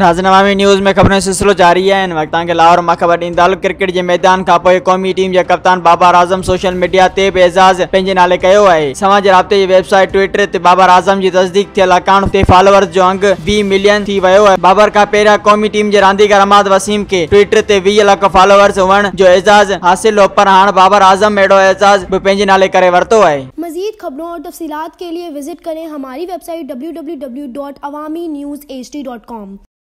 नाज़रीन अवामी न्यूज़ में खबरों सिलसिलो जारी है। इन वक्त के लाहौर मां ख़बर ॾींदड़ क्रिकेट जे मैदान खां पोइ क़ौमी टीम जे कप्तान बाबर आज़म सोशल मीडिया ते बि एज़ाज़ पंहिंजे नाले कयो आहे। समाज राब्ते जी वेबसाइट ट्विटर ते बाबर आज़म जी तस्दीक थियल अकाउंट ते फॉलोअर्स जो अंग 20 मिलियन थी वियो आहे। बाबर खां पहिरियां क़ौमी टीम जे रांदीगर अहमद वसीम खे ट्विटर ते 20 लाख फॉलोअर्स हुअण जो एज़ाज़ हासिल हो, पर हाणे बाबर आज़म अहिड़ो एज़ाज़ बि पंहिंजे नाले करे वरितो आहे। मज़ीद खबरों और तफसीलात के लिए विजिट करें हमारी वेबसाइट www.awamiNewsHD.com।